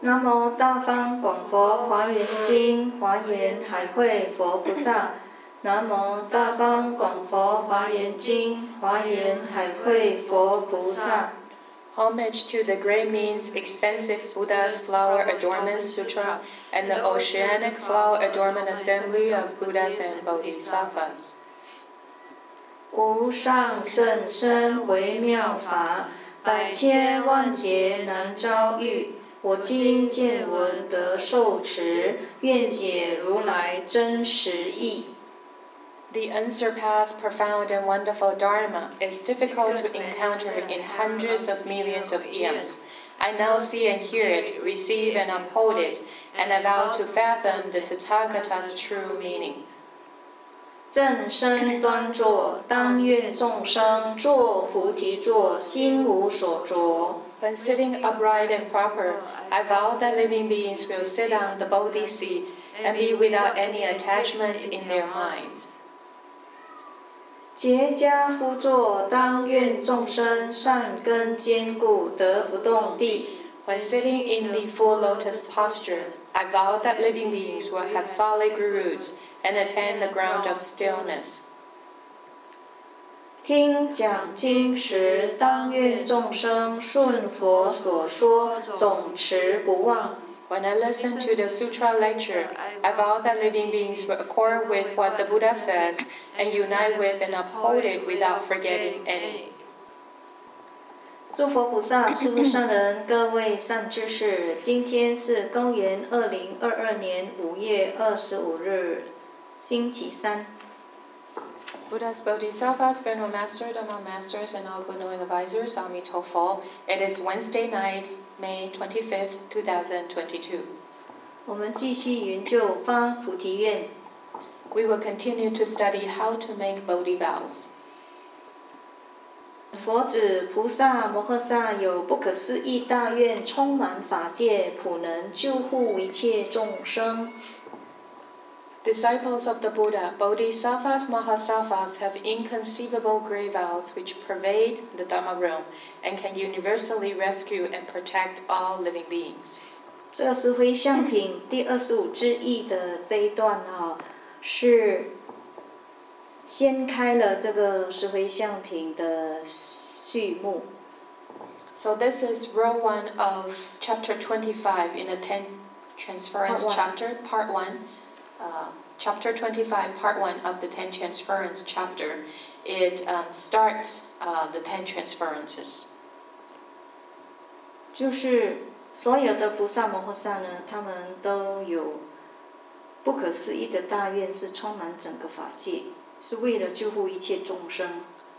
南无大方广佛华严经，华严海会佛菩萨。南无大方广佛华严经，华严海会佛菩萨。 Homage to the great means, expensive Buddha's flower adornment sutra, and the oceanic flower adornment assembly of Buddhas and Bodhisattvas. 无上甚深微妙法，百千万劫难遭遇。我今见闻得受持，愿解如来真实义。 The unsurpassed, profound, and wonderful Dharma is difficult to encounter in hundreds of millions of eons. I now see and hear it, receive and uphold it, and I vow to fathom the Tathagata's true meaning. 正身端坐，当愿众生坐菩提座，心无所着。 When sitting upright and proper, I vow that living beings will sit on the Bodhi seat and be without any attachment in their minds. 结跏趺坐，当愿众生善根坚固，得不动地。 When sitting in the full lotus posture, I vow that living beings will have solid roots and attain the ground of stillness. 听讲经时，当愿众生顺佛所说，总持不忘。 When I listen to the sutra lecture, I vow that living beings will accord with what the Buddha says and unite with and uphold it without forgetting any. 诸佛菩萨、诸佛上人、各位善知识，今天是公元2022年5月25日，星期三。 Buddhas, Bodhisattvas, Venerable Master, Dharma Masters, and all good knowing advisors, Amitofo. It is Wednesday night, May 25th, 2022. 我们继续研究发菩提愿。 We will continue to study how to make Bodhi vows. 佛指菩萨摩诃萨有不可思议大愿，充满法界，普能救护一切众生。 Disciples of the Buddha, Bodhisattvas, Mahasattvas have inconceivable great vows which pervade the Dharma realm and can universally rescue and protect all living beings. 这个是回向品第25之一的这一段是先开了这个十回向品的序幕。 So this is row 1 of chapter 25 in the 10 transference chapter, part 1. Chapter 25, part 1 of the 10 transference chapter. It starts the 10 transferences. 就是所有的菩萨摩诃萨呢，他们都有不可思议的大愿，是充满整个法界，是为了救护一切众生。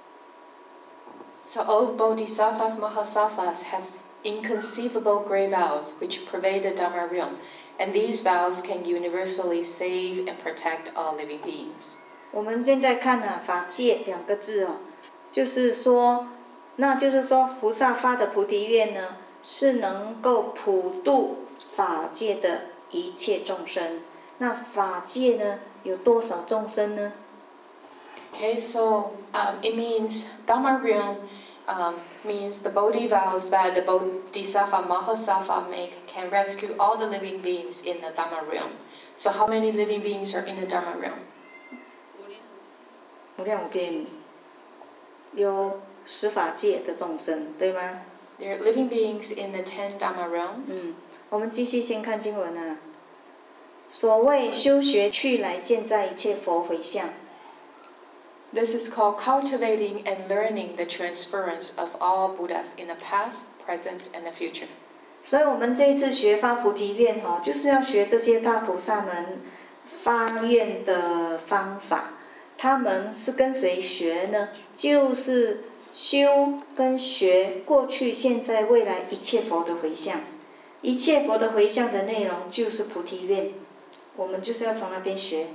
So all Bodhisattvas, Mahasattvas have inconceivable great vows which pervade the Dharma realm. And these vows can universally save and protect all living beings. 我们现在看法界2个字就是说，那就是说菩萨发的菩提愿呢，是能够普度法界的一切众生。那法界呢，有多少众生呢？ Okay, so it means Dharma realm means the Bodhi vows that the Bodhisattva Mahasattva make can rescue all the living beings in the Dharma realm. So how many living beings are in the Dharma realm? 无量无边，有十法界的众生，对吗？ There are living beings in the 10 Dharma realms. 我们继续先看经文所谓修学去来现在一切佛回向。 This is called cultivating and learning the transference of all Buddhas in the past, present, and the future. 所以我们这一次学发菩提愿就是要学这些大菩萨们发愿的方法。他们是跟谁学呢？就是修跟学过去、现在、未来一切佛的回向。一切佛的回向的内容就是菩提愿，我们就是要从那边学。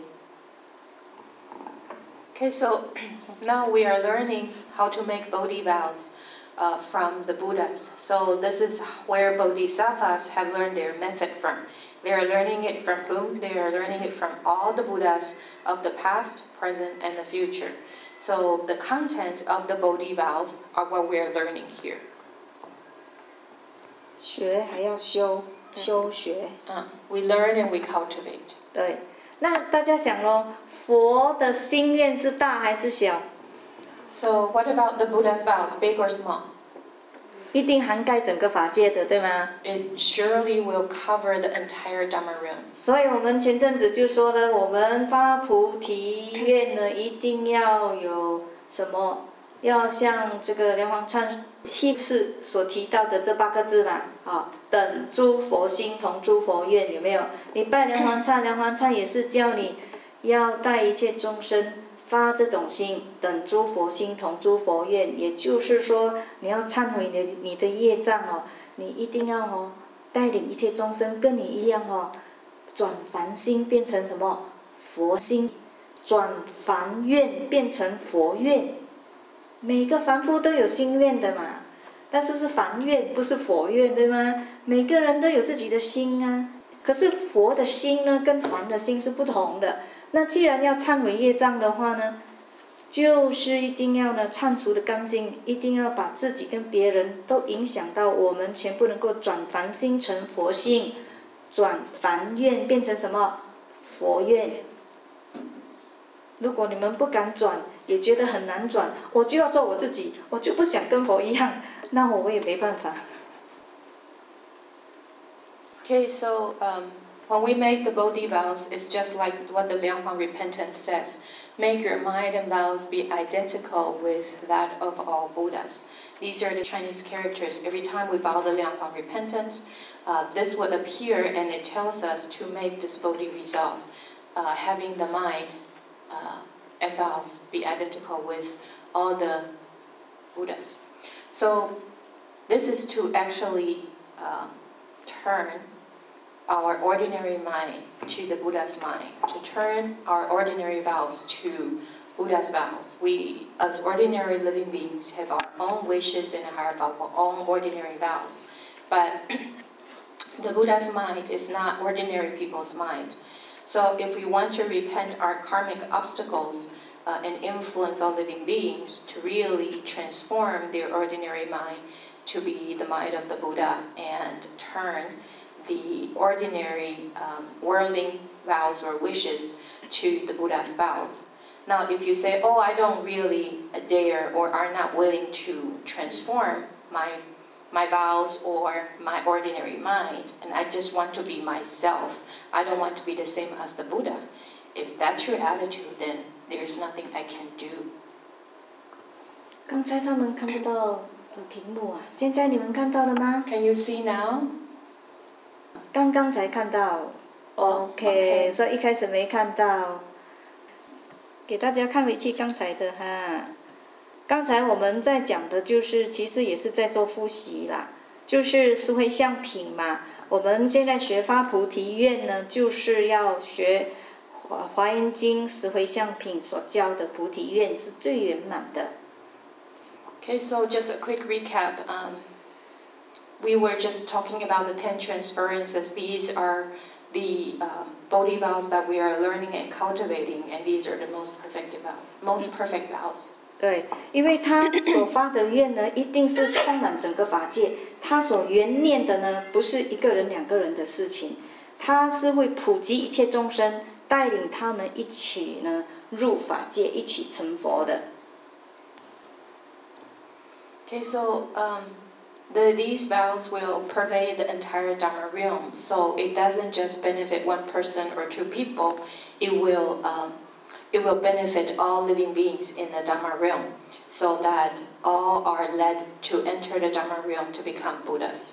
Okay, so now we are learning how to make Bodhi vows from the Buddhas. So this is where Bodhisattvas have learned their method from. They are learning it from whom? They are learning it from all the Buddhas of the past, present, and the future. So the content of the Bodhi vows are what we are learning here. 学还要修， 修学。 We learn and we cultivate. 对，那大家想咯，佛的心愿是大还是小？ So what about the Buddha's vows, big or small? 一定涵盖整个法界的，对吗？ It surely will cover the entire Dhamma realm. 所以我们前阵子就说了，我们发菩提愿呢，一定要有什么？要像这个莲花忏7次所提到的这8个字啦，等诸佛心同诸佛愿，有没有？你拜莲花忏，莲花忏也是叫你要带一切众生发这种心，等诸佛心同诸佛愿，也就是说，你要忏悔你的业障哦，你一定要带领一切众生跟你一样转凡心变成什么佛心，转凡愿变成佛愿。每个凡夫都有心愿的嘛，但是是凡愿，不是佛愿，对吗？每个人都有自己的心啊。可是佛的心呢，跟凡的心是不同的。那既然要忏悔业障的话呢，就是一定要呢忏除的干净，一定要把自己跟别人都影响到，我们全部能够转凡心成佛心，转凡愿变成什么佛愿。如果你们不敢转，也觉得很难转，我就要做我自己，我就不想跟佛一样，那我也没办法。 Okay, so when we make the Bodhi vows, it's just like what the Lianhuang repentance says. Make your mind and vows be identical with that of all Buddhas. These are the Chinese characters. Every time we vow the Lianhuang repentance, this would appear and it tells us to make this Bodhi resolve, having the mind and vows be identical with all the Buddhas. So this is to actually turn our ordinary mind to the Buddha's mind, to turn our ordinary vows to Buddha's vows. We, as ordinary living beings, have our own wishes and have our own ordinary vows. But the Buddha's mind is not ordinary people's mind. So if we want to repent our karmic obstacles and influence all living beings to really transform their ordinary mind to be the mind of the Buddha and turn the ordinary worldling vows or wishes to the Buddha's vows. Now, if you say, oh, I don't really dare or are not willing to transform my vows or my ordinary mind, and I just want to be myself, I don't want to be the same as the Buddha. If that's your attitude, then there's nothing I can do. 刚才他们看不到屏幕啊，现在你们看到了吗？ Can you see now? 刚刚才看到 ，OK， 所以一开始没看到。给大家看回去刚才的哈，刚才我们在讲的就是，其实也是在做复习啦，就是思维相品嘛。我们现在学发菩提愿呢，就是要学华严经思维相品所教的菩提愿是最圆满的。 Okay, so just a quick recap. We were just talking about the 10 transferences. These are the Bodhi vows that we are learning and cultivating, and these are the most perfect vows. 对，因为他所发的愿呢，一定是充满整个法界。他所缘念的呢，不是一个人、2个人的事情，他是会普及一切众生，带领他们一起呢入法界，一起成佛的。 Okay, so these vows will pervade the entire Dhamma realm. So it doesn't just benefit one person or 2 people. It will benefit all living beings in the Dhamma realm, so that all are led to enter the Dhamma realm to become Buddhas.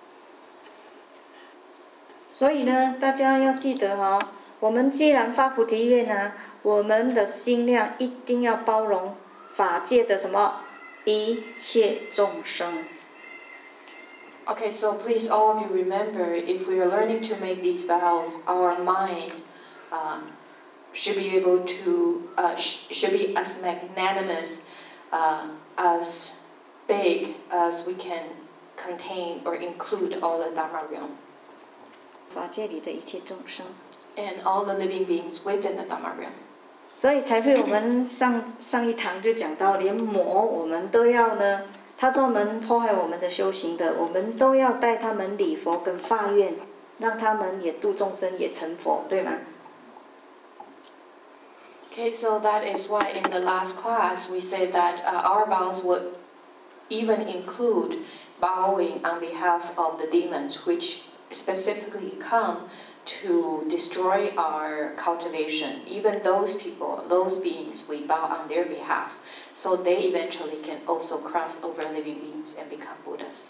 所以呢，大家要记得我们既然发菩提愿呢，我们的心量一定要包容法界的什么一切众生。 Okay, so please all of you remember, if we are learning to make these vows, our mind should be able to, should be as magnanimous, as big as we can contain or include all the Dhamma realm. 法界里的一切众生。 And all the living beings within the Dhamma realm. 所以才会我们上一堂就讲到，连魔我们都要呢他专门破坏我们的修行的，我们都要带他们礼佛跟发愿，让他们也度众生，也成佛，对吗？ Okay, so that is why in the last class we said that our vows would even include bowing on behalf of the demons, which specifically come to destroy our cultivation. Even those people, those beings, we bow on their behalf, so they eventually can also cross over living beings and become Buddhas.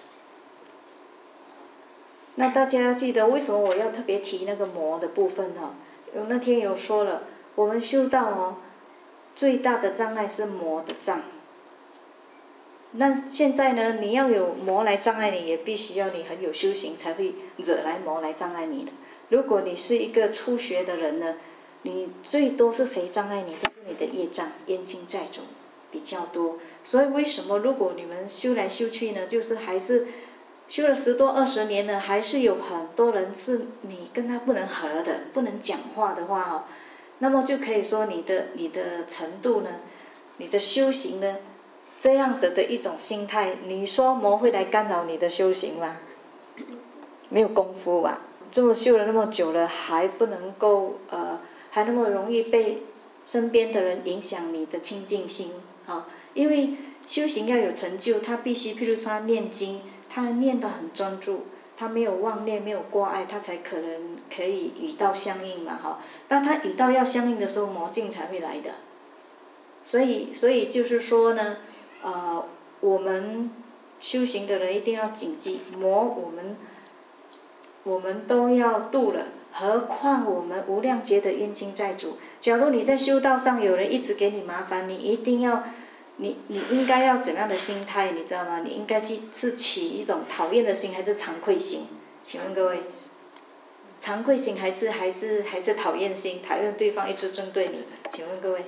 那大家记得为什么我要特别提那个魔的部分哈？我那天有说了，我们修道哦，最大的障碍是魔的障。那现在呢，你要有魔来障碍你，也必须要你很有修行，才会惹来魔来障碍你的。如果你是一个初学的人呢，你最多是谁障碍你？都是你的业障、冤亲债主比较多。所以为什么如果你们修来修去呢，就是还是修了10多20年了，还是有很多人是你跟他不能合的，不能讲话的话哈，那么就可以说你的程度呢，你的修行呢，这样子的一种心态，你说魔会来干扰你的修行吗？没有功夫吧？这么修了那么久了，还不能够还那么容易被身边的人影响你的清净心啊！因为修行要有成就，他必须，譬如他念经，他念得很专注，他没有妄念，没有挂碍，他才可能可以与道相应嘛哈。那他与道要相应的时候，魔境才会来的。所以就是说呢，我们修行的人一定要谨记，魔我们都要度了，何况我们无量劫的冤亲债主。假如你在修道上有人一直给你麻烦，你一定要，你应该要怎样的心态，你知道吗？你应该是起一种讨厌的心，还是惭愧心？请问各位，惭愧心还是讨厌心？讨厌对方一直针对你？请问各位？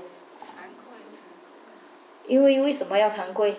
因为什么要惭愧？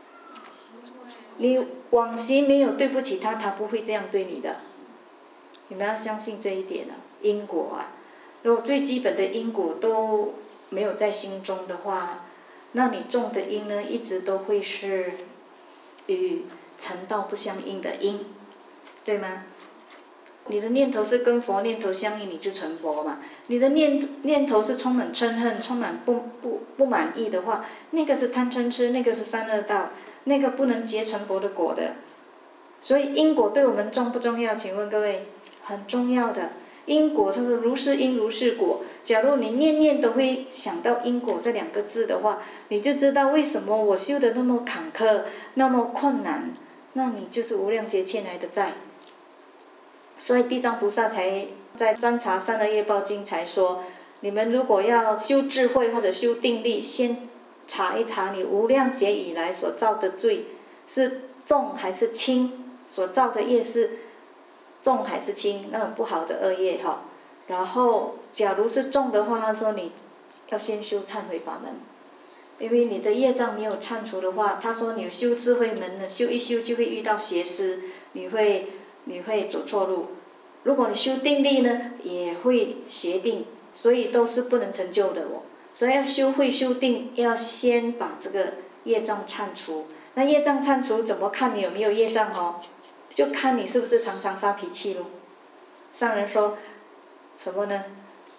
你往昔没有对不起他，他不会这样对你的。你们要相信这一点啊，因果啊，如果最基本的因果都没有在心中的话，那你种的因呢，一直都会是与成道不相应的因，对吗？你的念头是跟佛念头相应，你就成佛嘛。你的念头是充满嗔恨、充满不满意的话，那个是贪嗔痴，那个是三恶道，那个不能结成佛的果的。所以因果对我们重不重要？请问各位？很重要的，因果就是如是因如是果。假如你念念都会想到因果这2个字的话，你就知道为什么我修得那么坎坷，那么困难，那你就是无量劫欠来的债。所以地藏菩萨才在《占察三恶业报经》才说，你们如果要修智慧或者修定力，先查一查你无量劫以来所造的罪是重还是轻，所造的业是重还是轻，那种不好的恶业哈。然后假如是重的话，他说你要先修忏悔法门，因为你的业障没有忏除的话，他说你修智慧门呢，修一修就会遇到邪师，你会走错路。如果你修定力呢，也会邪定，所以都是不能成就的哦。所以要修慧修定，要先把这个业障忏除。那业障忏除怎么看你有没有业障哦？就看你是不是常常发脾气咯。上人说什么呢？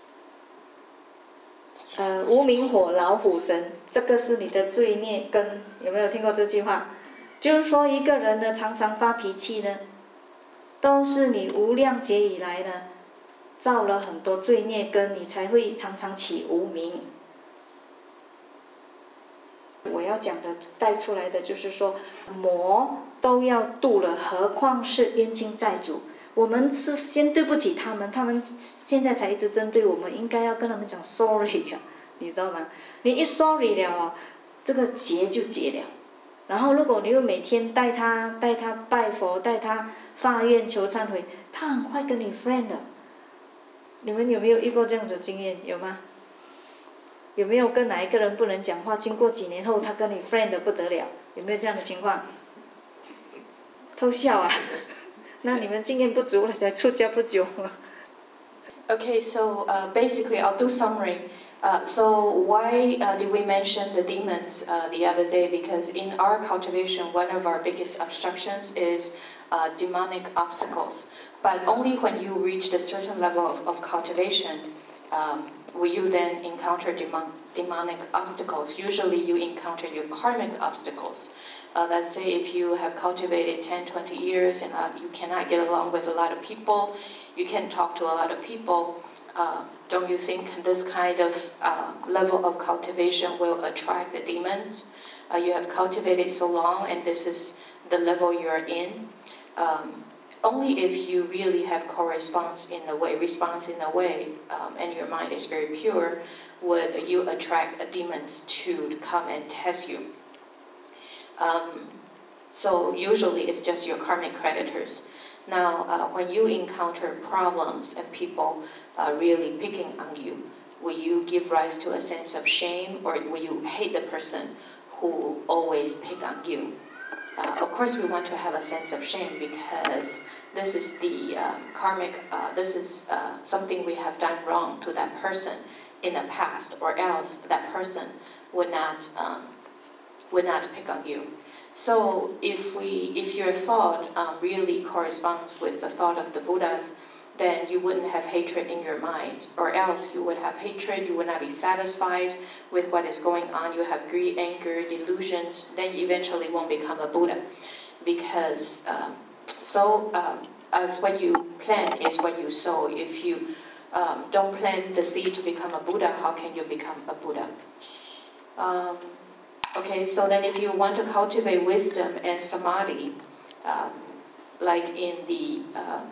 无明火老虎神，这个是你的罪孽根。有没有听过这句话？就是说一个人呢常常发脾气呢，都是你无量劫以来呢造了很多罪孽根，你才会常常起无明。我要讲的带出来的就是说，魔都要度了，何况是冤亲债主？我们是先对不起他们，他们现在才一直针对我们，应该要跟他们讲 sorry 呀，你知道吗？你一 sorry 了啊，这个结就结了。然后如果你又每天带他拜佛，带他发愿求忏悔，他很快跟你 friend 了。你们有没有遇过这样子的经验？有吗？有没有跟哪一个人不能讲话，经过几年后他跟你 friend 得不得了？有没有这样的情况？偷笑啊！那你们经验不足了，才出家不久。 Okay, so basically I'll do summary. So why did we mention the demons the other day? Because in our cultivation, one of our biggest obstructions is demonic obstacles. But only when you reach a certain level of cultivation will you then encounter demonic obstacles. Usually you encounter your karmic obstacles. Let's say if you have cultivated 10, 20 years and you cannot get along with a lot of people, you can't talk to a lot of people, don't you think this kind of level of cultivation will attract the demons? You have cultivated so long and this is the level you're in. Only if you really have response in a way, and your mind is very pure, would you attract demons to come and test you. So usually it's just your karmic creditors. Now, when you encounter problems and people really picking on you, will you give rise to a sense of shame, or will you hate the person who always pick on you? Of course, we want to have a sense of shame because this is the karmic, this is something we have done wrong to that person in the past, or else that person would not pick on you. So if your thought really corresponds with the thought of the Buddhas, then you wouldn't have hatred in your mind, or else you would have hatred, you would not be satisfied with what is going on, you have greed, anger, delusions, then you eventually won't become a Buddha. Because, as what you plant is what you sow. If you don't plant the seed to become a Buddha, how can you become a Buddha? Okay, so then if you want to cultivate wisdom and samadhi, like in the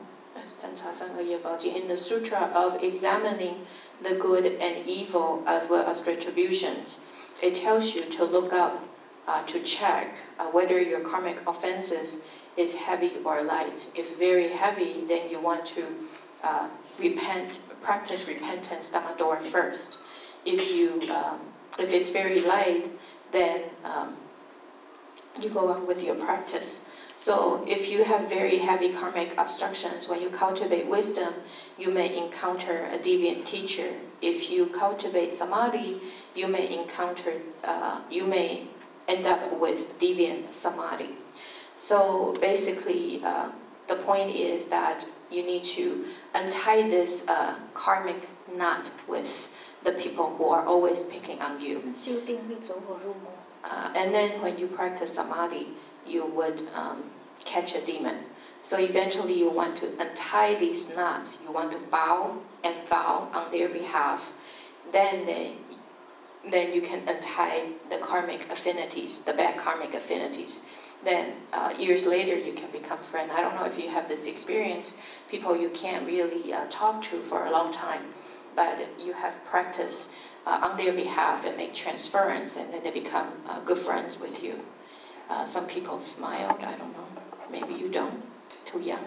Sutra of examining the good and evil as well as retributions, it tells you to look up, to check whether your karmic offenses is heavy or light. If very heavy, then you want to practice repentance Dhammadora first. If it's very light, then you go on with your practice. So if you have very heavy karmic obstructions, when you cultivate wisdom, you may encounter a deviant teacher. If you cultivate samadhi, you may end up with deviant samadhi. So basically, the point is that you need to untie this karmic knot with the people who are always picking on you. And then when you practice samadhi, you would catch a demon. So eventually you want to untie these knots. You want to bow and vow on their behalf. Then you can untie the karmic affinities, the bad karmic affinities. Then years later you can become friends. I don't know if you have this experience, people you can't really talk to for a long time, but you have practiced on their behalf and make transference, and then they become good friends with you. Some people smiled, I don't know. Maybe you don't, too young.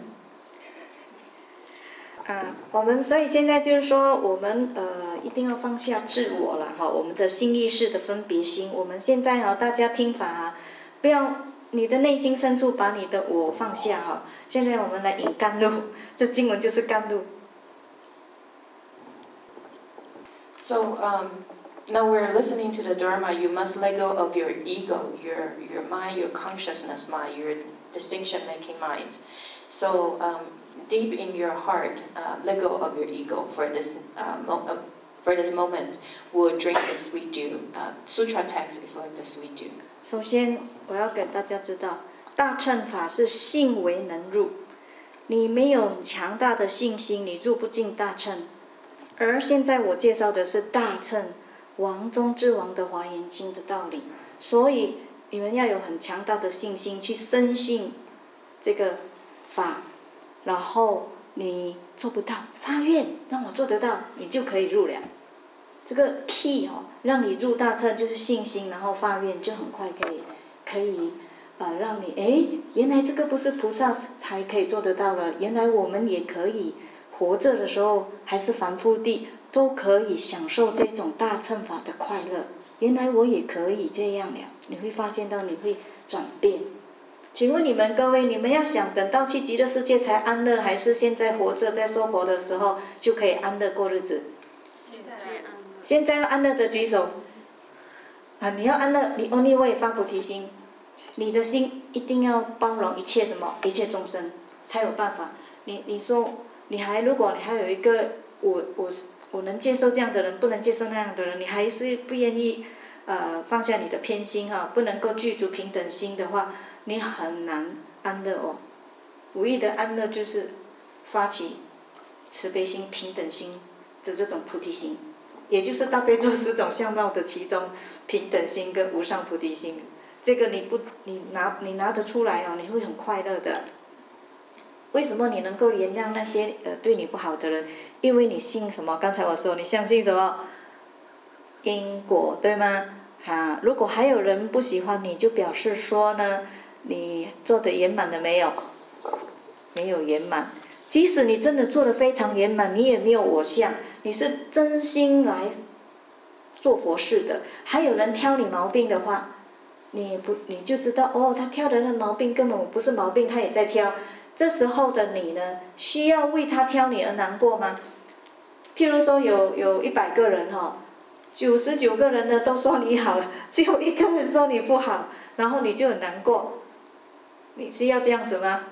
我们所以现在就是说，我们一定要放下自我了哈，我们的心意识的分别心。我们现在哈，大家听法不要你的内心深处把你的我放下哈。现在我们来引甘露，这经文就是甘露。 So now we're listening to the Dharma. You must let go of your ego, your mind, your consciousness mind, your distinction-making mind. So deep in your heart, let go of your ego for this moment. We'll drink the sweet dew. Sutra text is like the sweet dew. 首先，我要给大家知道，大乘法是信为能入。你没有强大的信心，你入不进大乘。而现在我介绍的是大乘王中之王的华严经的道理，所以你们要有很强大的信心去深信这个法，然后你做不到，发愿让我做得到，你就可以入了。这个 key 让你入大乘就是信心，然后发愿就很快可以让你原来这个不是菩萨才可以做得到了，原来我们也可以。活着的时候还是凡夫地，都可以享受这种大乘法的快乐。原来我也可以这样了，你会发现到你会转变。请问你们各位，你们要想等到去极乐世界才安乐，还是现在活着在娑婆的时候就可以安乐过日子？ 现在要安乐的举手。啊，你要安乐，你 only way 发菩提心，你的心一定要包容一切什么，一切众生，才有办法。你说如果你还有一个我能接受这样的人，不能接受那样的人，你还是不愿意放下你的偏心不能够具足平等心的话，你很难安乐哦。唯一的安乐就是发起慈悲心、平等心的这种菩提心，也就是大悲咒10种相貌的其中平等心跟无上菩提心。这个你拿得出来你会很快乐的。为什么你能够原谅那些对你不好的人？因为你信什么？刚才我说你相信什么？因果，对吗？如果还有人不喜欢你，就表示说呢，你做得圆满了没有？没有圆满。即使你真的做得非常圆满，你也没有我相，你是真心来做佛事的。还有人挑你毛病的话，你就知道他挑的那毛病根本不是毛病，他也在挑。这时候的你呢，需要为他挑你而难过吗？譬如说有100个人99个人呢都说你好，只有1个人说你不好，然后你就很难过。你需要这样子吗？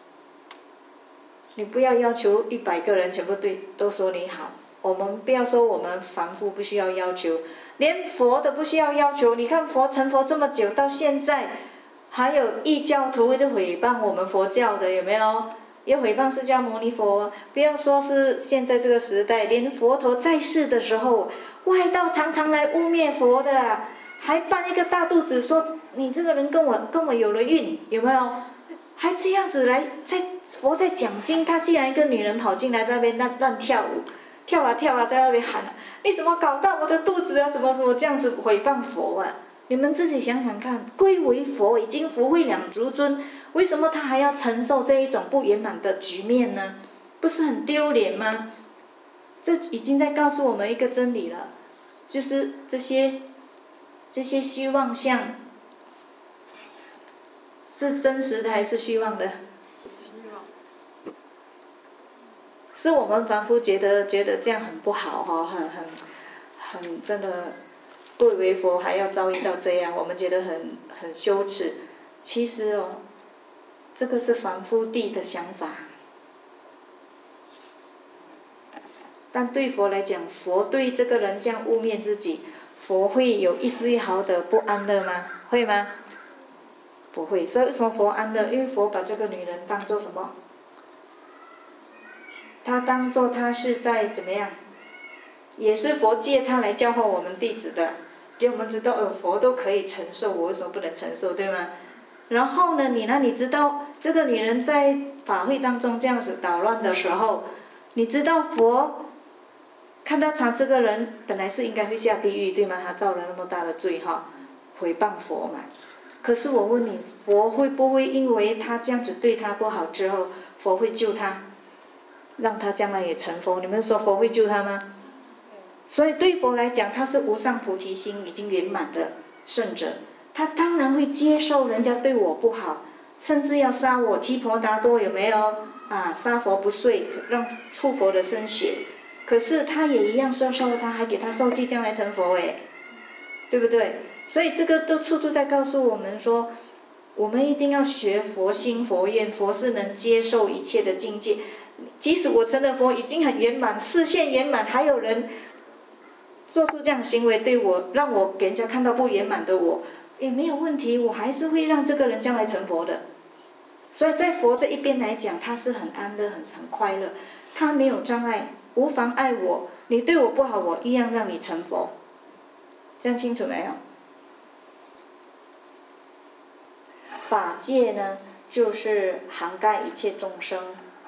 你不要要求100个人全部都说你好。我们不要说我们凡夫不需要要求，连佛都不需要要求。你看佛成佛这么久，到现在还有异教徒就诽谤我们佛教的，有没有？也诽谤释迦牟尼佛。不要说是现在这个时代，连佛陀在世的时候，外道常常来污蔑佛的，还搬一个大肚子说你这个人跟我有了孕，有没有？还这样子来，佛在讲经，他竟然一个女人跑进来在那边乱跳舞，跳啊跳啊，在那边喊，你怎么搞到我的肚子啊？什么什么这样子诽谤佛啊？你们自己想想看，归为佛已经福慧两足尊，为什么他还要承受这一种不圆满的局面呢？不是很丢脸吗？这已经在告诉我们一个真理了，就是这些虚妄相是真实的还是虚妄的？是我们凡夫觉得这样很不好很真的。贵为佛还要遭遇到这样，我们觉得很羞耻。其实这个是凡夫地的想法。但对佛来讲，佛对这个人这样污蔑自己，佛会有一丝一毫的不安乐吗？会吗？不会。所以为什么佛安乐？因为佛把这个女人当作什么？他当作他是在怎么样？也是佛借他来教化我们弟子的。给我们知道佛都可以承受，我为什么不能承受，对吗？然后呢，你知道这个女人在法会当中这样子捣乱的时候，你知道佛看到他这个人本来是应该会下地狱，对吗？他造了那么大的罪诽谤佛嘛。可是我问你，佛会不会因为他这样子对他不好之后，佛会救他，让他将来也成佛？你们说佛会救他吗？所以对佛来讲，他是无上菩提心已经圆满的圣者，他当然会接受人家对我不好，甚至要杀我提婆达多，有没有杀佛不遂，让触佛的身血。可是他也一样受他，还给他受记将来成佛对不对？所以这个都处处在告诉我们说，我们一定要学佛心佛愿，佛是能接受一切的境界。即使我成了佛已经很圆满，视线圆满，还有人做出这样行为对我，让我给人家看到不圆满的我，也没有问题，我还是会让这个人将来成佛的。所以在佛这一边来讲，他是很安乐、很快乐，他没有障碍，无妨碍我。你对我不好，我一样让你成佛。这样清楚没有？法界呢，就是涵盖一切众生。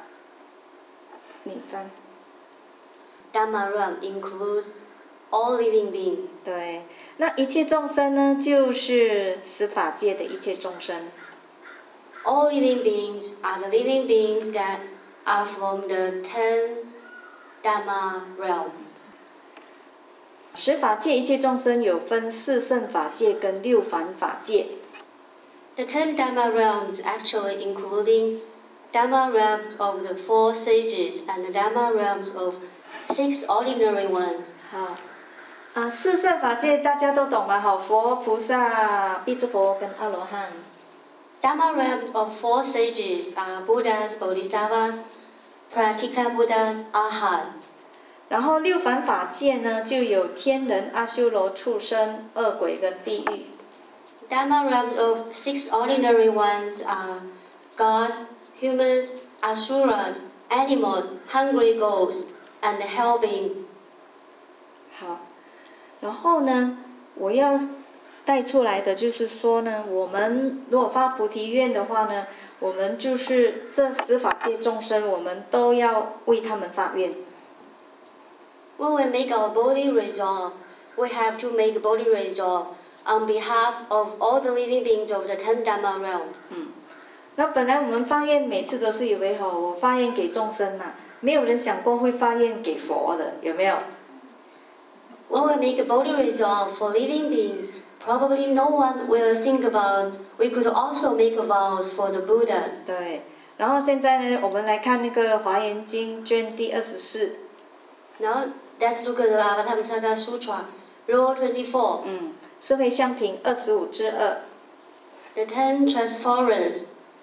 你翻。 Dhamma realm includes all living beings. 对，那一切众生呢，就是十法界的一切众生。 All living beings are the living beings that are from the 10 Dhamma realm. 十法界一切众生有分四圣法界跟六凡法界。 The 10 Dhamma realms actually including Dhamma realms of the 4 sages and the Dhamma realms of 6 ordinary ones. 好， 四圣法界大家都懂嘛？哈，佛、菩萨、辟支佛跟阿罗汉。 Dharma realm of four sages are Buddhas, Bodhisattvas, Pratika Buddhas, Arhat. 然后六凡法界呢，就有天人、阿修罗、畜生、恶鬼跟地狱。 Dharma realm of six ordinary ones are gods, humans, asuras, animals, hungry ghosts, and hell beings. 好，然后呢，我要带出来的就是说呢，我们如果发菩提愿的话呢，我们就是这十法界众生，我们都要为他们发愿。 When we make our body resolve, we have to make body resolve on behalf of all the living beings of the 10 Dharma realm. 那本来我们发愿每次都是以为我发愿给众生嘛，没有人想过会发愿给佛的，有没有？ When we make a body resolve for living beings, probably no one will think about we could also make vows for the Buddhas. 对，然后现在呢，我们来看那个《华严经》卷第24。 Now let's look at the Avatamsaka Sutra, Rule 24. 是会相品25之2。 The 10 transference,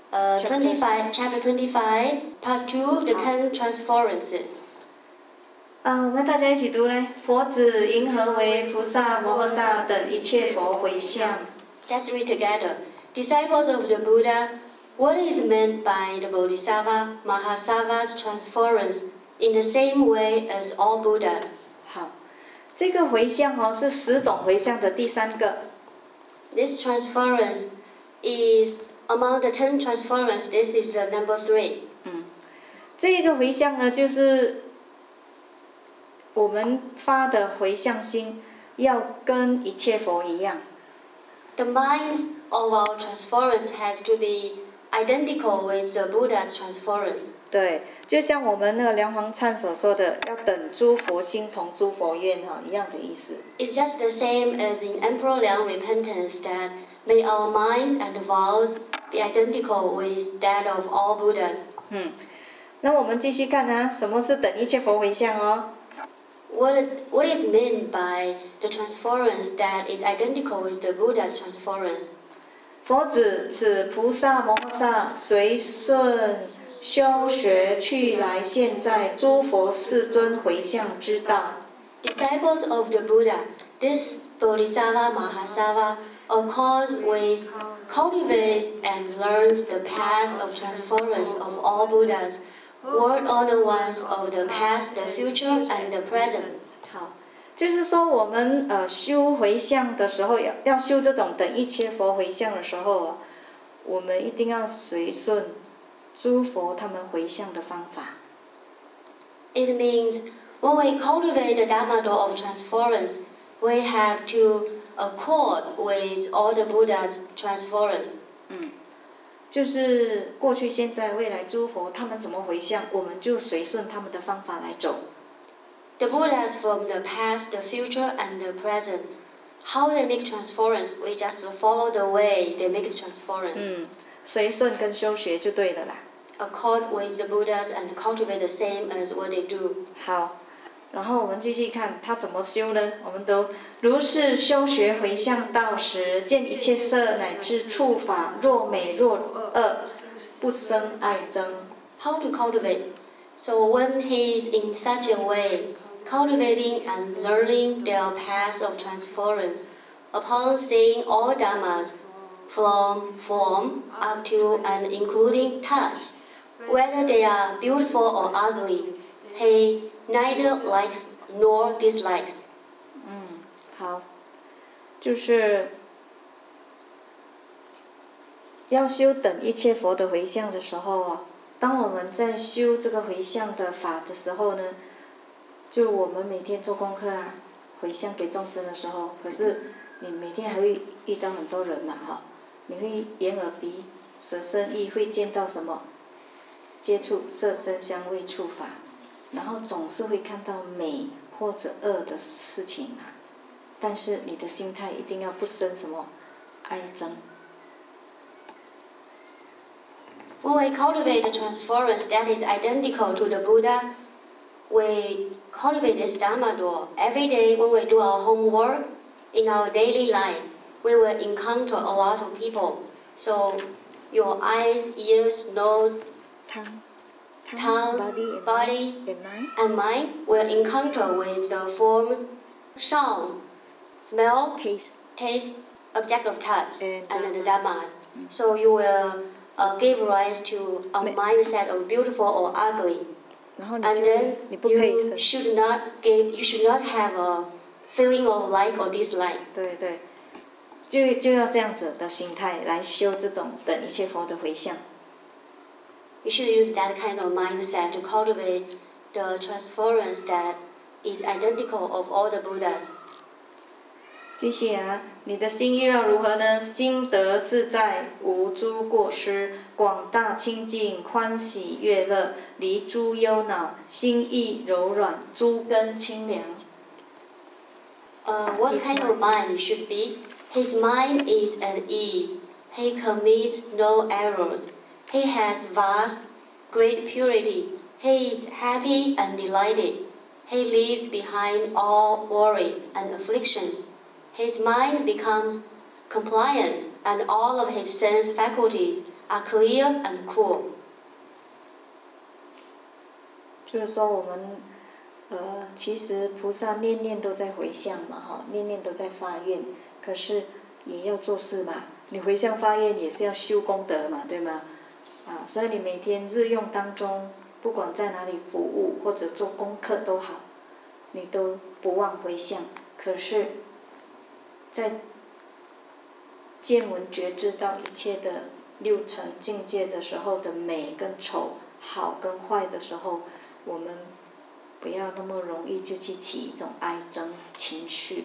25, chapter 25, part 2, the 10 transferences. 我们大家一起读来，佛子云何为菩萨摩诃萨等一切佛回向。 Let's read together. Disciples of the Buddha, what is meant by the Bodhisattva Mahasattva's transference in the same way as all Buddhas? 好，这个回向是10种回向的第3个。 This transference is among the 10 transference. This is the number 3. 这个回向呢，就是我们发的回向心要跟一切佛一样。 The mind of our transference has to be identical with the Buddha's transference. 对，就像我们那个梁皇灿所说的，要等诸佛心同诸佛愿一样的意思。 It's just the same as in Emperor Liang repentance that may our minds and vows be identical with that of all Buddhas. 那我们继续看啊，什么是等一切佛回向哦？ What is meant by the transference that is identical with the Buddha's transference? 佛子，此菩萨摩诃萨随顺修学去来现在诸佛世尊回向之道。 Disciples of the Buddha, this Bodhisattva Mahasattva accords with, cultivates and learns the path of transference of all Buddhas, world-honored ones of the past, the future, and the present. 好，就是说我们修回向的时候，要修这种等一切佛回向的时候我们一定要随顺诸佛他们回向的方法。 It means when we cultivate the Dharma door of transference, we have to accord with all the Buddha's transference. 就是过去、现在、未来诸佛他们怎么回向，我们就随顺他们的方法来走。 The Buddhas from the past, the future, and the present, how they make transference, we just follow the way they make transference. 随顺跟修学就对了啦。 Accord with the Buddhas and cultivate the same as what they do. 好，然后我们继续看他怎么修呢？我们都如是修学回向道时，见一切色乃至处法，若美若恶，不生爱憎。 How to cultivate? So when he is in such a way, cultivating and learning their path of transference, upon seeing all dhammas, from form up to and including touch, whether they are beautiful or ugly, he neither likes nor dislikes. 好，就是要修等一切佛的回向的时候当我们在修这个回向的法的时候呢，就我们每天做功课回向给众生的时候，可是你每天还会遇到很多人嘛你会眼耳鼻舌身意会见到什么？接触色声香味触法，然后总是会看到美或者恶的事情但是你的心态一定要不生什么爱憎。 When we cultivate the transference that is identical to the Buddha, we cultivate this Dharma door. Every day when we do our homework, in our daily life, we will encounter a lot of people. So your eyes, ears, nose, tongue, body, and mind will encounter with the forms, sound, smell, taste, object of touch, and the Dhammas. So you will give rise to a mindset of beautiful or ugly. And then you should not have a feeling of like or dislike. 对对，就要这样子的心态来修这种等一切佛的回向。 You should use that kind of mindset to cultivate the transference that is identical of all the Buddhas. 继续啊，你的心又要如何呢？心得自在，无诸过失，广大清净，欢喜悦乐，离诸忧恼，心意柔软，诸根清凉。 What kind of mind should be? His mind is at ease. He commits no errors. He has vast, great purity. He is happy and delighted. He leaves behind all worry and afflictions. His mind becomes compliant, and all of his sense faculties are clear and cool. 就是说我们，其实菩萨念念都在回向嘛，哈，念念都在发愿，可是也要做事嘛。你回向发愿也是要修功德嘛，对吗？啊，所以你每天日用当中，不管在哪里服务或者做功课都好，你都不忘回向。可是，在见闻觉知到一切的六层境界的时候的美跟丑、好跟坏的时候，我们不要那么容易就去起一种哀憎情绪。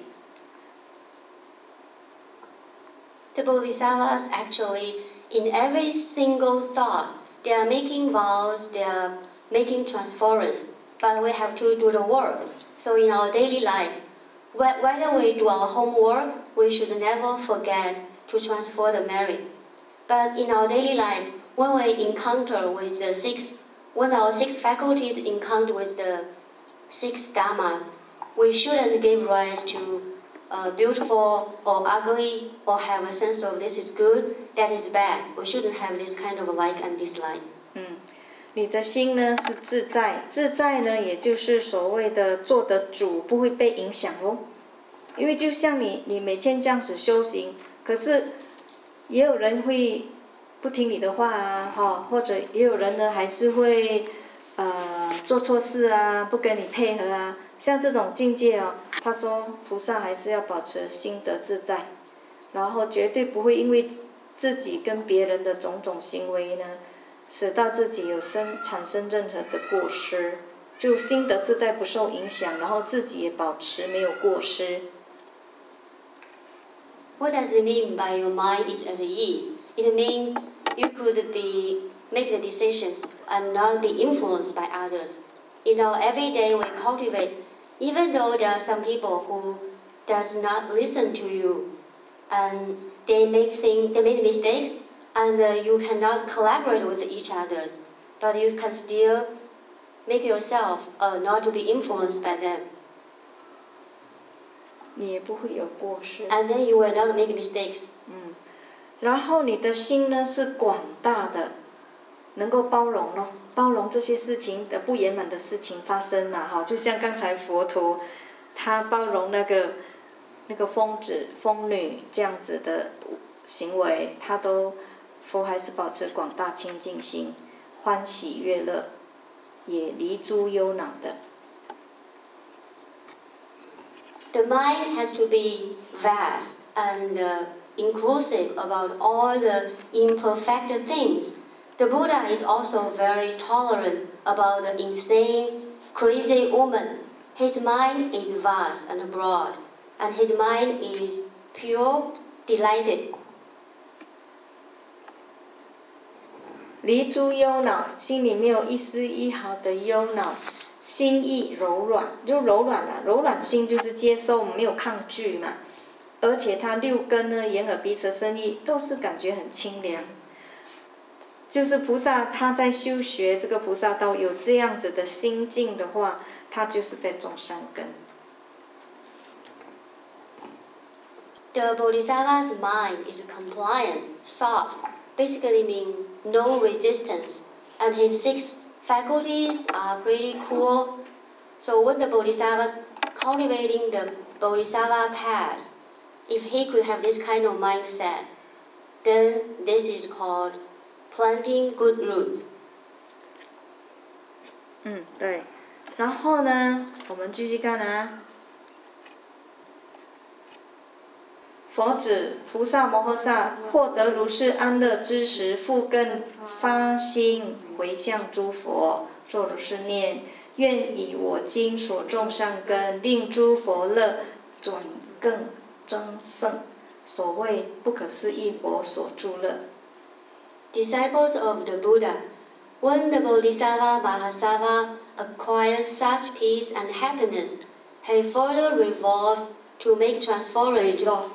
The Bodhisattvas actually, in every single thought, they are making vows, they are making transference, but we have to do the work. So in our daily lives, whether we do our homework, we should never forget to transfer the merit. But in our daily life, when we encounter with when our six faculties encounter with the six dhammas, we shouldn't give rise to beautiful or ugly, or have a sense of this is good, that is bad. We shouldn't have this kind of like and dislike. 你的心呢是自在，自在呢也就是所谓的做得主，不会被影响哦。因为就像你每天这样子修行，可是也有人会不听你的话啊，哈，或者也有人呢还是会做错事啊，不跟你配合啊。像这种境界哦，他说菩萨还是要保持心得自在，然后绝对不会因为自己跟别人的种种行为呢，使到自己产生任何的过失，就心得自在不受影响，然后自己也保持没有过失。 What does it mean by your mind is at ease? It means you could make the decisions and not be influenced by others. In our everyday we cultivate, even though there are some people who does not listen to you, and they make mistakes, and you cannot collaborate with each others, but you can still make yourself not to be influenced by them. 你也不会有过失。 And then you will not make mistakes. 然后你的心呢是广大的，能够包容咯，包容这些事情的不圆满的事情发生嘛，哈，就像刚才佛陀，他包容那个疯子、疯女这样子的行为，佛还是保持广大清净心，欢喜悦乐，也离诸忧恼的。 The mind has to be vast and inclusive about all the imperfect things. The Buddha is also very tolerant about the insane, crazy woman. His mind is vast and broad, and his mind is pure, delighted. 离诸忧恼，心里没有一丝一毫的忧恼，心意柔软，就柔软了。柔软心就是接受，没有抗拒嘛。而且他六根呢，眼耳鼻舌身意都是感觉很清凉。 就是菩萨他在修学这个菩萨道有这样子的心境的话，他就是在种善根。 The Bodhisattva's mind is compliant, soft, basically mean no resistance, and his 6 faculties are pretty cool. So when the Bodhisattva is cultivating the Bodhisattva path, if he could have this kind of mindset, then this is called planting good roots. 对。然后呢，我们继续看啊。佛指菩萨摩诃萨获得如是安乐之时，复更发心回向诸佛，作如是念：愿以我今所种善根，令诸佛乐转更增盛。所谓不可思议佛所助乐。 Disciples of the Buddha, when the Bodhisattva Mahasava acquires such peace and happiness, he further resolves to make transference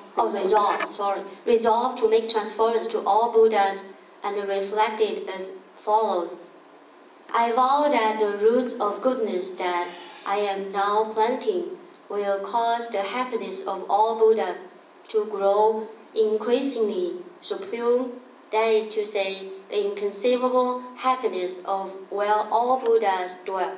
resolve to make transference to all Buddhas, and reflected as follows: I vow that the roots of goodness that I am now planting will cause the happiness of all Buddhas to grow increasingly supreme, that is to say, the inconceivable happiness of where all Buddhas dwell.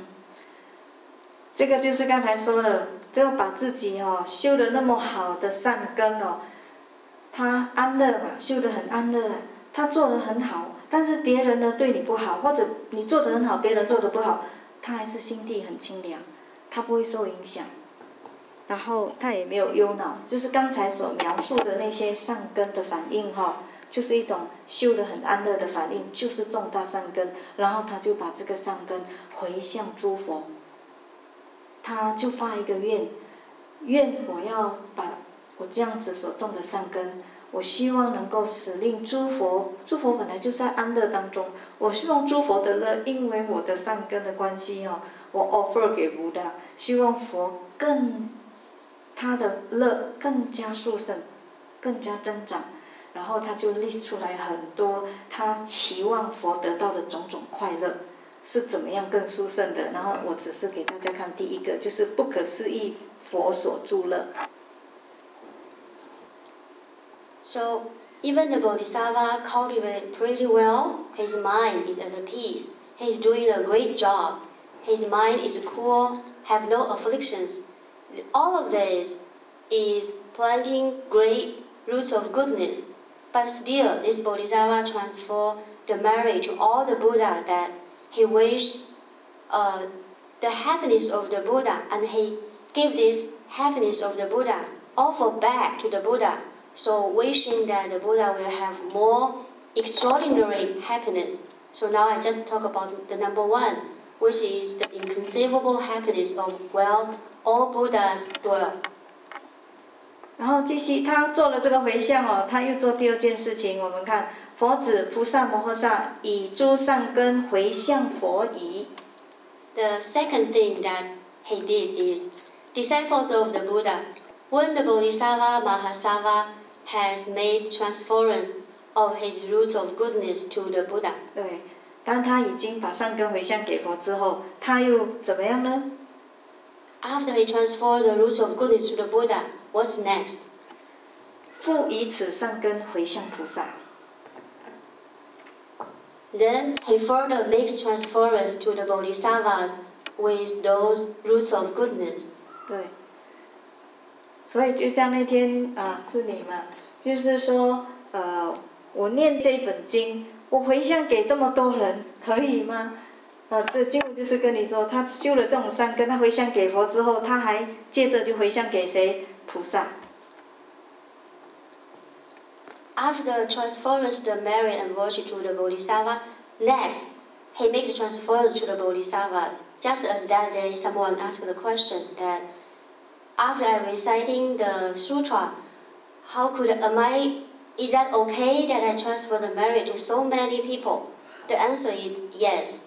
这个就是刚才说的，只有把自己修得那么好的善根他安乐嘛，修得很安乐，他做得很好，但是别人呢对你不好，或者你做得很好，别人做得不好，他还是心地很清凉，他不会受影响，然后他也没有忧恼，就是刚才所描述的那些善根的反应就是一种修得很安乐的反应，就是种大善根，然后他就把这个善根回向诸佛，他就发一个愿我要把我这样子所种的善根，我希望能够使令诸佛本来就在安乐当中，我希望诸佛的乐，因为我的善根的关系我 offer 给菩萨，希望佛他的乐更加殊胜，更加增长。然后他就 list 出来很多他期望佛得到的种种快乐是怎么样更殊胜的，然后我只是给大家看第一个，就是不可思议佛所助乐。 So even the Bodhisattva cultivates pretty well, his mind is at peace, he is doing a great job, his mind is cool, have no afflictions. All of this is planting great roots of goodness. But still, this Bodhisattva transfer the merit to all the Buddha, that he wished the happiness of the Buddha, and he give this happiness of the Buddha, offer back to the Buddha, so wishing that the Buddha will have more extraordinary happiness. So now I just talk about the number 1, which is the inconceivable happiness of where all Buddhas dwell. 然后继续，他做了这个回向他又做第二件事情。我们看，佛指菩萨摩诃萨以诸善根回向佛已。 The second thing that he did is, disciples of the Buddha, when the Bodhisattva Mahasava has made transference of his roots of goodness to the Buddha. 对，当他已经把善根回向给佛之后，他又怎么样呢？ After he transferred the roots of goodness to the Buddha, what's next? 复以此善根回向菩萨。 Then he further makes transference to the Bodhisattvas with those roots of goodness. 对。所以就像那天是你嘛，就是说我念这本经，我回向给这么多人，可以吗？这经文就是跟你说，他修了这种善根，他回向给佛之后，他还接着就回向给谁？菩萨。 After transference the merit and virtue to the Bodhisattva, next he makes transference to the Bodhisattva. Just as that day, someone asked the question that after I reciting the sutra, is that okay that I transfer the merit to so many people? The answer is yes.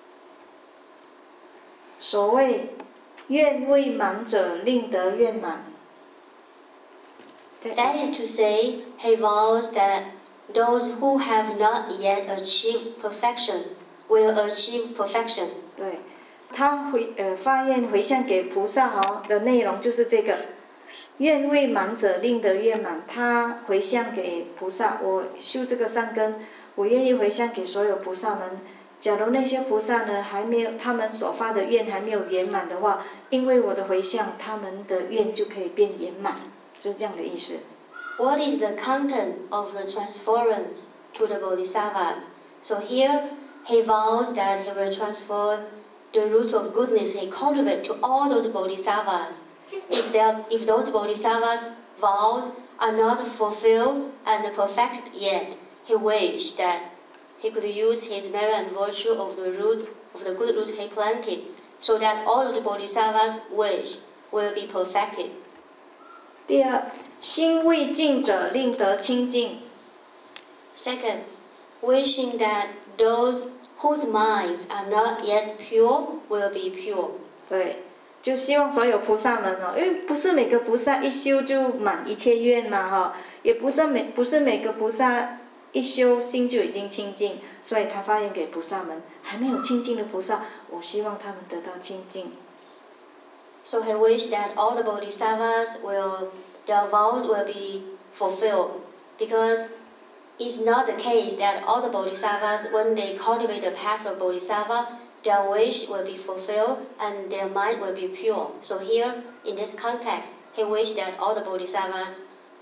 所谓愿未满者令得愿满。 That is to say, he vows that those who have not yet achieved perfection will achieve perfection. 对，他发愿回向给菩萨的内容就是这个，愿未满者令得愿满。他回向给菩萨，我修这个善根，我愿意回向给所有菩萨们。假如那些菩萨呢还没有，他们所发的愿还没有圆满的话，因为我的回向，他们的愿就可以变圆满，就是这样的意思。 What is the content of the transference to the Bodhisattvas? So here he vows that he will transfer the roots of goodness he cultivates to all those Bodhisattvas. If those Bodhisattvas' vows are not fulfilled and perfected yet, he wished that he could use his merit and virtue of the roots, of the good roots he planted, so that all of the Bodhisattvas' wish will be perfected. 第二，心未净者令得清净。 Second, wishing that those whose minds are not yet pure will be pure. 对，就希望所有菩萨们因为不是每个菩萨一修就满一切愿嘛也不是每个菩萨一修心就已经清净，所以他发愿给菩萨们，还没有清净的菩萨，我希望他们得到清净。 So he wished that all the Bodhisattvas their vows will be fulfilled, because it's not the case that all the Bodhisattvas, when they cultivate the path of Bodhisattva, their wish will be fulfilled and their mind will be pure. So here, in this context, he wished that all the Bodhisattvas'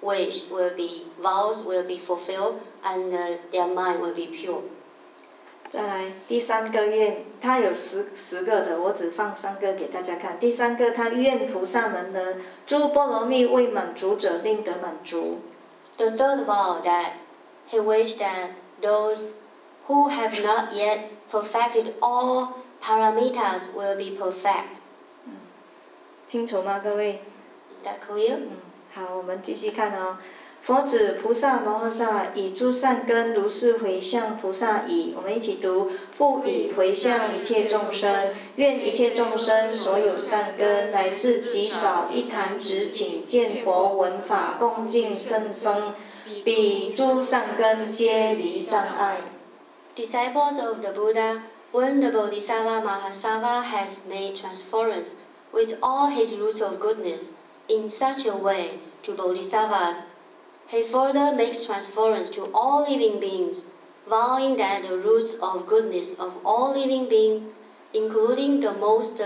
vows will be fulfilled and their mind will be pure. 再来第三个愿，他有十个的，我只放3个给大家看。第三个，他愿菩萨们呢，诸波罗蜜未满足者，令得满足。 The third vow that he wished that those who have not yet perfected all paramitas will be perfect. 清楚吗，各位？ Is that clear? 好，我们继续看佛子菩萨摩诃萨以诸善根如是回向菩萨已。我们一起读：复以回向一切众生，愿一切众生所有善根，乃至极少一弹指顷见佛闻法共敬甚深，彼诸善根皆离障碍。 Disciples of the Buddha, when the Bodhisattva Mahasava has made transference with all his roots of goodness in such a way to Bodhisattvas, he further makes transference to all living beings, vowing that the roots of goodness of all living beings, including the most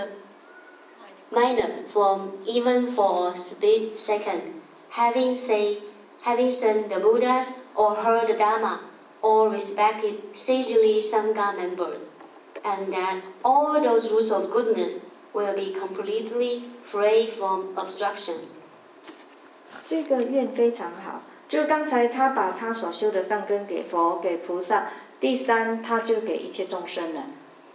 minor form, even for a split second, having seen the Buddhas or heard the Dhamma, or respected sagely Sangha members, and that all those roots of goodness will be completely free from obstructions. 这个愿非常好，就刚才他把他所修的善根给佛给菩萨，第三他就给一切众生了。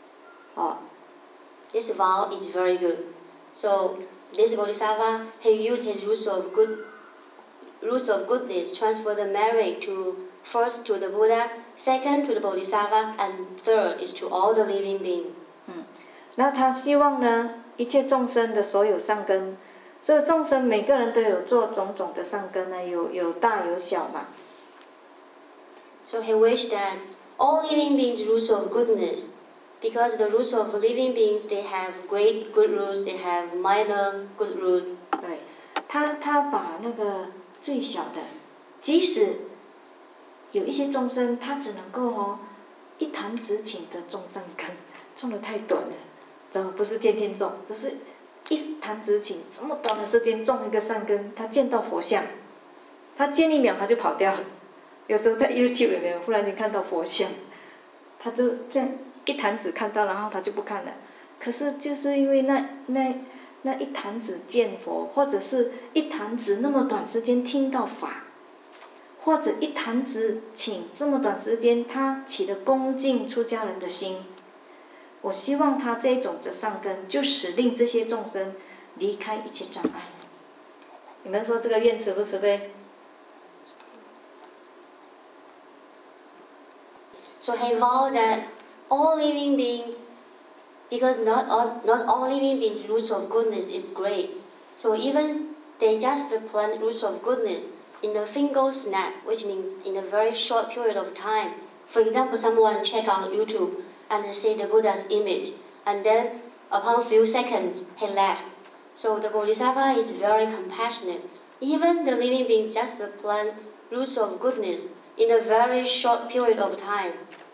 This vow is very good. So this Bodhisattva, he used his roots of goodness, transfer the merit first to the Buddha, second to the Bodhisattva, and third is to all the living beings. 那他希望呢，一切众生的所有善根。所以众生每个人都有做种种的善根呢，有大有小嘛。 So he wished that all living beings' roots of goodness, because the roots of living beings, they have great good roots, they have minor good roots. 对，他把那个最小的，即使有一些众生，他只能够一弹指顷的种善根，种得太短了，怎么不是天天种，只是。一弹指顷，这么短的时间种一个善根，他见到佛像，他见1秒他就跑掉了。有时候在 YouTube 有没有忽然间看到佛像，他就这样一弹指看到，然后他就不看了。可是就是因为那一弹指见佛，或者是一弹指那么短时间听到法，或者一弹指顷这么短时间他起了恭敬出家人的心。我希望他这种的善根，就使令这些众生离开一切障碍。你们说这个愿慈不慈悲？ So he vowed that all living beings, because not all living beings' roots of goodness is great. So even they just plant roots of goodness in a single snap, which means in a very short period of time. For example, someone check on YouTube and see the Buddha's image, and then upon a few seconds, he left. So the Bodhisattva is very compassionate. Even the living being just plant roots of goodness in a very short period of time.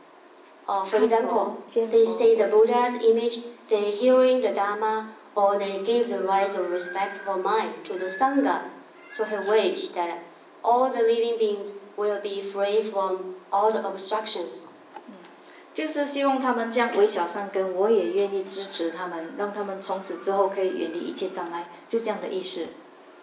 For example, they see the Buddha's image, they hearing the Dharma, or they give the rights of respectful mind to the Sangha. So he wished that all the living beings will be free from all the obstructions. 就是希望他们这样微小善根，我也愿意支持他们，让他们从此之后可以远离一切障碍，就这样的意思。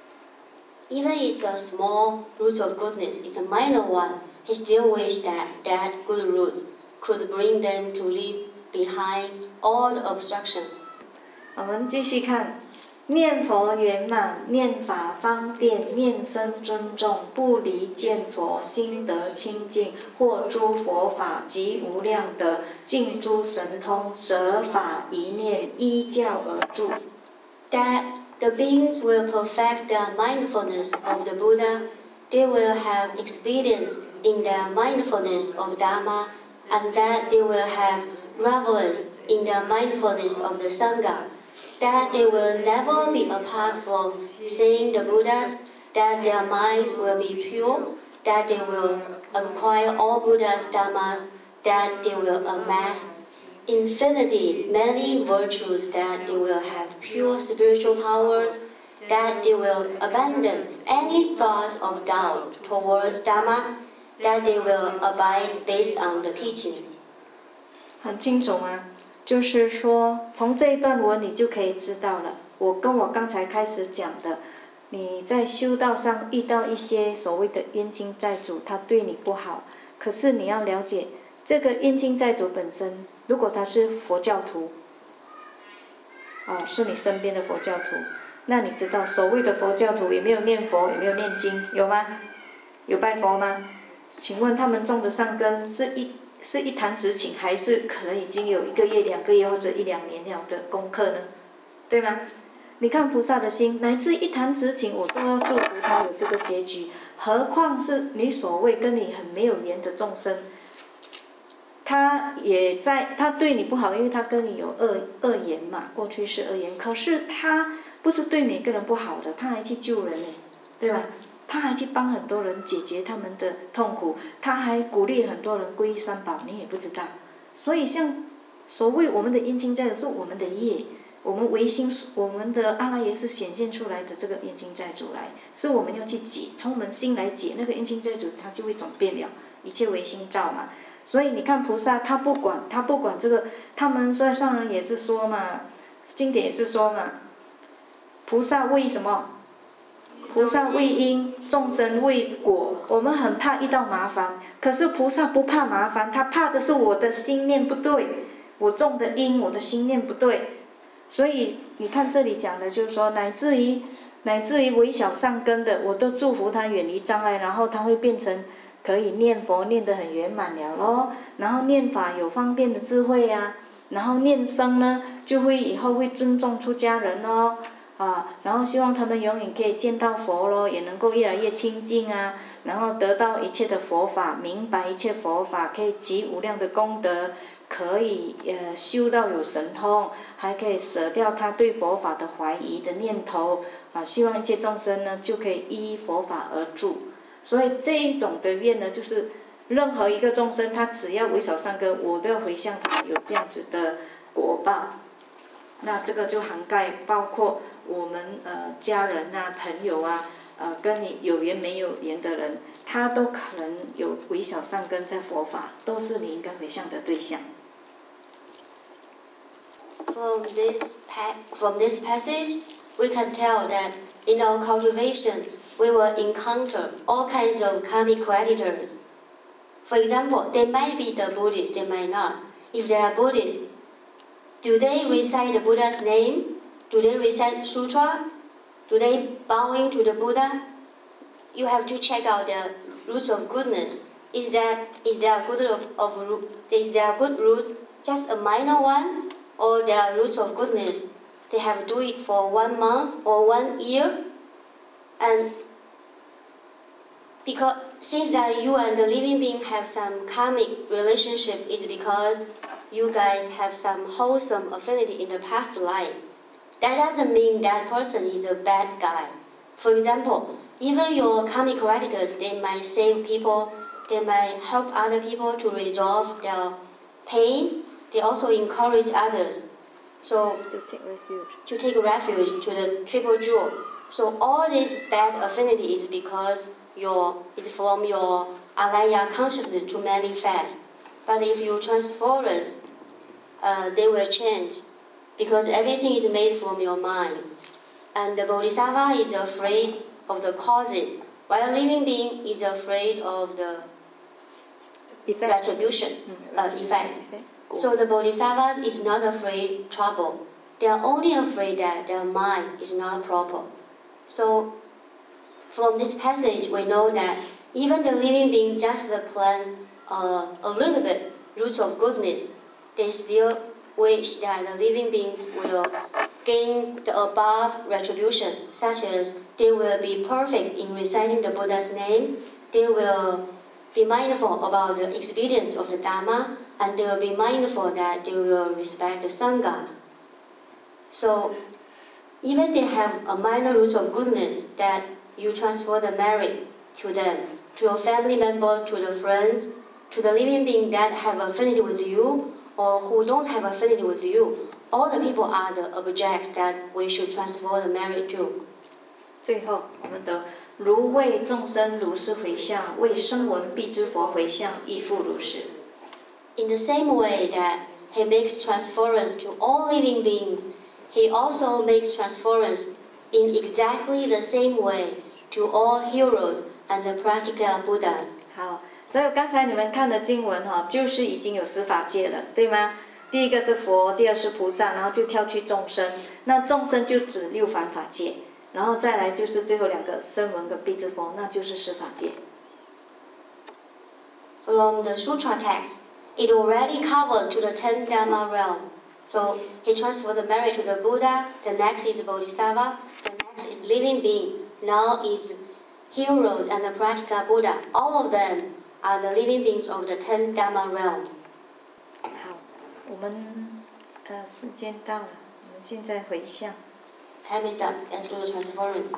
Even it's a small root of goodness, it's a minor one, he still wished that good roots could bring them to leave behind all the obstructions. 我们继续看，念佛圆满，念法方便，念僧尊重，不离见佛，心得清净，获诸佛法及无量德，尽诸神通，舍法一念，依教而住。 That the beings will perfect their mindfulness of the Buddha, they will have experience in their mindfulness of Dharma, and that they will have reverence in their mindfulness of the Sangha, that they will never be apart from seeing the Buddhas, that their minds will be pure, that they will acquire all Buddha's Dhammas, that they will amass infinity, many virtues, that they will have pure spiritual powers, that they will abandon any thoughts of doubt towards Dharma, that they will abide based on the teachings. 很清楚吗？就是说，从这一段文你就可以知道了。我刚才开始讲的，你在修道上遇到一些所谓的冤亲债主，他对你不好，可是你要了解，这个冤亲债主本身，如果他是佛教徒，是你身边的佛教徒，那你知道所谓的佛教徒有没有念佛，有没有念经，有吗？有拜佛吗？请问他们种的善根是一弹指顷，还是可能已经有1个月、2个月或者1、2年了的功课呢？对吗？你看菩萨的心，乃至一弹指顷，我都要祝福他有这个结局，何况是你所谓跟你很没有缘的众生，他对你不好，因为他跟你有恶缘嘛，过去是恶缘，可是他不是对每个人不好的，他还去救人呢，对吧？他还去帮很多人解决他们的痛苦，他还鼓励很多人皈依三宝，你也不知道。所以像所谓我们的冤亲债主是我们的业，我们唯心，我们的阿赖耶识显现出来的这个冤亲债主来，是我们要去解，从我们心来解那个冤亲债主，他就会转变了，一切唯心造嘛。所以你看菩萨他不管这个，他们所以上人也是说嘛，经典也是说嘛，菩萨为什么？菩萨为因，众生为果。我们很怕遇到麻烦，可是菩萨不怕麻烦，他怕的是我的心念不对，我种的因，我的心念不对。所以你看这里讲的就是说，乃至于微小善根的，我都祝福他远离障碍，然后他会变成可以念佛念得很圆满了咯，然后念法有方便的智慧啊，然后念僧呢，就会以后会尊重出家人咯。然后希望他们永远可以见到佛咯，也能够越来越清净啊，然后得到一切的佛法，明白一切佛法，可以积无量的功德，可以修到有神通，还可以舍掉他对佛法的怀疑的念头希望一切众生呢就可以依佛法而住。所以这一种的愿呢，就是任何一个众生，他只要微小善根，我都要回向他有这样子的果报。那这个就涵盖包括我们家人啊、朋友啊，跟你有缘没有缘的人，他都可能有微小善根在佛法，都是你应该回向的对象。 From this passage, we can tell that in our cultivation, we will encounter all kinds of karmic creditors. For example, they might be the Buddhists, they might not. If they are Buddhists, do they recite the Buddha's name? Do they recite sutra? Do they bowing to the Buddha? You have to check out the roots of goodness. Is there good roots, just a minor one, or there are roots of goodness? They have to do it for 1 month or 1 year, and because since that you and the living being have some karmic relationship, is because you guys have some wholesome affinity in the past life. That doesn't mean that person is a bad guy. For example, even your karmic creditors, they might save people, they might help other people to resolve their pain. They also encourage others. So to take refuge. To take refuge to the triple jewel. So all this bad affinity is because it's from your alaya consciousness to manifest. But if you transform us, they will change because everything is made from your mind. And the bodhisattva is afraid of the causes, while the living being is afraid of the Effect. retribution effect. So the bodhisattva is not afraid of trouble. They are only afraid that their mind is not proper. So from this passage, we know that even the living being just plant a little bit roots of goodness, they still wish that the living beings will gain the above retribution, such as they will be perfect in reciting the Buddha's name, they will be mindful about the experience of the Dharma, and they will be mindful that they will respect the Sangha. So even they have a minor root of goodness that you transfer the merit to them, to your family member, to the friends, to the living being that have affinity with you or who don't have affinity with you. All the people are the objects that we should transfer the merit to. 最后，我们的如为众生如是回向，为声闻必知佛回向，亦复如是。 In the same way that he makes transference to all living beings, he also makes transference in exactly the same way to all heroes and the practical Buddhas. 好，所以刚才你们看的经文就是已经有10法界了，对吗？第一个是佛，第二是菩萨，然后就跳去众生，那众生就指6凡法界，然后再来就是最后2个声闻跟辟支佛，那就是10法界。 From the sutra text, it already covers to the 10 Dhamma realm. So he transferred the merit to the Buddha, the next is Bodhisattva, the next is living being, now is heroes and the practical Buddha. All of them are the living beings of the 10 Dhamma realms. 好，我们时间到了，我们现在回向。 Time is up. Let's do the transference.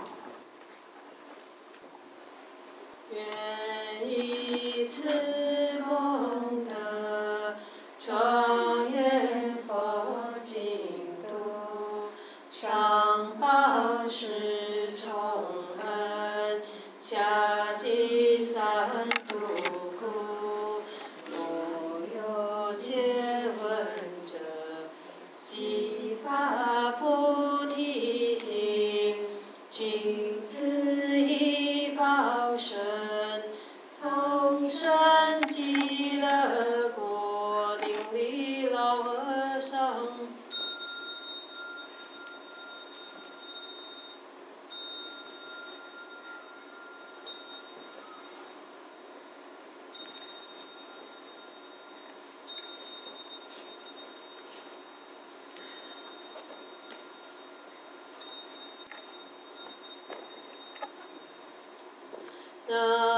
愿以此功德庄严佛净土，上报十重恩，下济三途苦。若有见闻者，悉发菩提心，尽此一报身，同生极乐国，顶礼老和尚。那